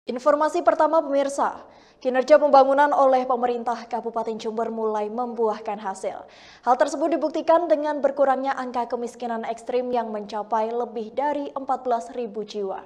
Informasi pertama pemirsa, kinerja pembangunan oleh pemerintah Kabupaten Jember mulai membuahkan hasil. Hal tersebut dibuktikan dengan berkurangnya angka kemiskinan ekstrim yang mencapai lebih dari 14.000 jiwa.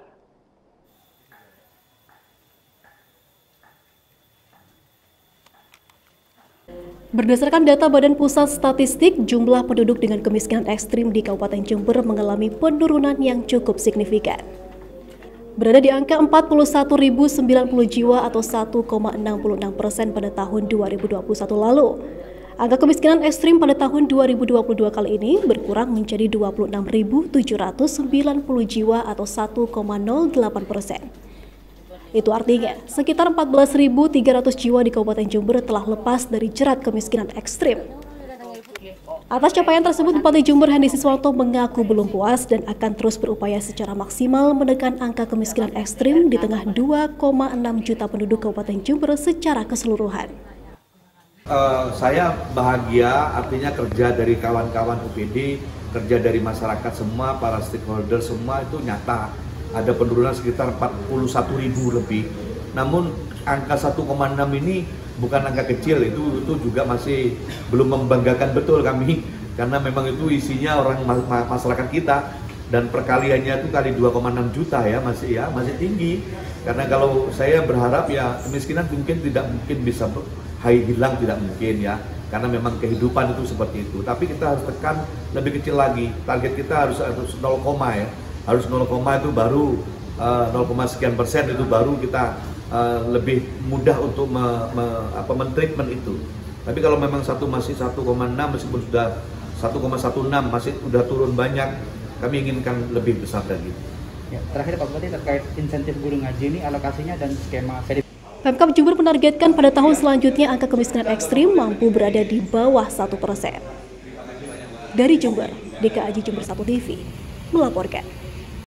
Berdasarkan data Badan Pusat Statistik, jumlah penduduk dengan kemiskinan ekstrim di Kabupaten Jember mengalami penurunan yang cukup signifikan. Berada di angka 41.090 jiwa atau 1,66% pada tahun 2021 lalu. Angka kemiskinan ekstrim pada tahun 2022 kali ini berkurang menjadi 26.790 jiwa atau 1,08%. Itu artinya sekitar 14.300 jiwa di Kabupaten Jember telah lepas dari jerat kemiskinan ekstrim. Atas capaian tersebut, Bupati Jember Hendy Siswanto mengaku belum puas dan akan terus berupaya secara maksimal menekan angka kemiskinan ekstrim di tengah 2,6 juta penduduk Kabupaten Jember secara keseluruhan. Saya bahagia, artinya kerja dari kawan-kawan UPD, kerja dari masyarakat semua, para stakeholder semua itu nyata. Ada penurunan sekitar 41.000 lebih. Namun angka 1,6 ini bukan angka kecil, itu juga masih belum membanggakan betul kami, karena memang itu isinya orang masyarakat kita dan perkaliannya itu kali 2,6 juta ya masih tinggi. Karena kalau saya berharap ya kemiskinan tidak mungkin bisa hilang, tidak mungkin ya, karena memang kehidupan itu seperti itu. Tapi kita harus tekan lebih kecil lagi. Target kita harus 0, ya. Harus 0, itu baru 0, sekian persen itu baru kita lebih mudah untuk men-treatment itu. Tapi kalau memang masih 1,6 meskipun sudah 1,16 masih sudah turun banyak, kami inginkan lebih besar lagi. Ya, terakhir Pak Bupati terkait insentif guru ngaji ini alokasinya dan skema verifikasi. Pemkab Jember menargetkan pada tahun selanjutnya angka kemiskinan ekstrim mampu berada di bawah 1%. Dari Jember, DKAJ Jember 1 TV melaporkan.